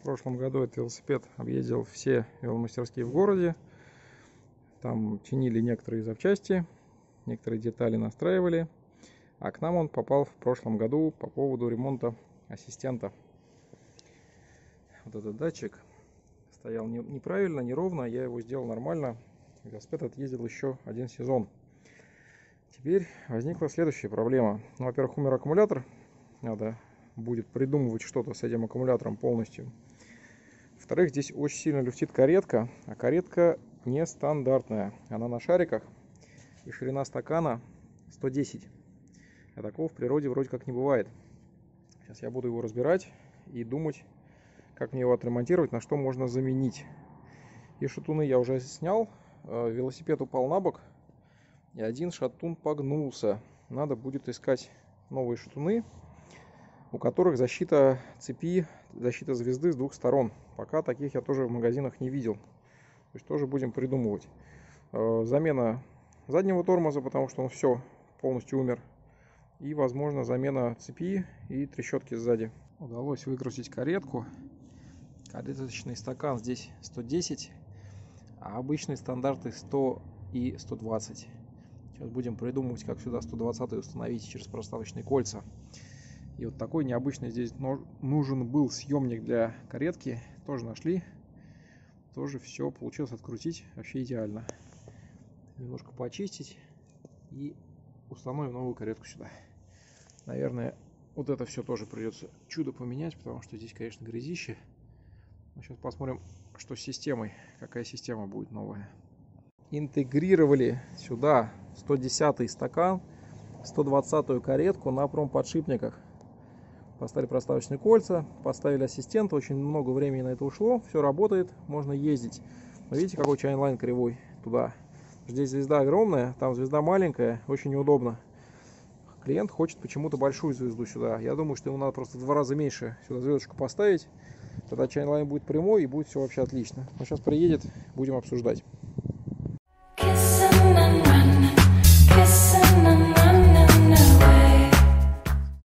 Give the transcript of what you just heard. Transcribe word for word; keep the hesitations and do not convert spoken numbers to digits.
В прошлом году этот велосипед объездил все веломастерские в городе. Там чинили некоторые запчасти, некоторые детали настраивали. А к нам он попал в прошлом году по поводу ремонта ассистента. Вот этот датчик стоял неправильно, неровно. Я его сделал нормально. Велосипед отъездил еще один сезон. Теперь возникла следующая проблема. Ну, во-первых, умер аккумулятор. Надо будет придумывать что-то с этим аккумулятором полностью. Во-вторых, здесь очень сильно люфтит каретка. А каретка нестандартная. Она на шариках. И ширина стакана сто десять. А такого в природе вроде как не бывает. Сейчас я буду его разбирать и думать, как мне его отремонтировать, на что можно заменить. И шатуны я уже снял. Велосипед упал на бок. И один шатун погнулся. Надо будет искать новые шатуны, у которых защита цепи, защита звезды с двух сторон. Пока таких я тоже в магазинах не видел. То есть тоже будем придумывать. Замена заднего тормоза, потому что он все полностью умер. И, возможно, замена цепи и трещотки сзади. Удалось выкрутить каретку. Кареточный стакан здесь сто десять, а обычные стандарты сто и сто двадцать. Сейчас будем придумывать, как сюда сто двадцать установить через проставочные кольца. И вот такой необычный здесь нужен был съемник для каретки. Тоже нашли. Тоже все получилось открутить вообще идеально. Немножко почистить и установим новую каретку сюда. Наверное, вот это все тоже придется чудо поменять, потому что здесь, конечно, грязище. Но сейчас посмотрим, что с системой, какая система будет новая. Интегрировали сюда сто десятый стакан, сто двадцатую каретку на промподшипниках. Поставили проставочные кольца, поставили ассистента, очень много времени на это ушло, все работает, можно ездить. Но видите, какой чайнлайн кривой туда. Здесь звезда огромная, там звезда маленькая, очень неудобно. Клиент хочет почему-то большую звезду сюда. Я думаю, что ему надо просто в два раза меньше сюда звездочку поставить. Тогда чайнлайн будет прямой и будет все вообще отлично. Он сейчас приедет, будем обсуждать.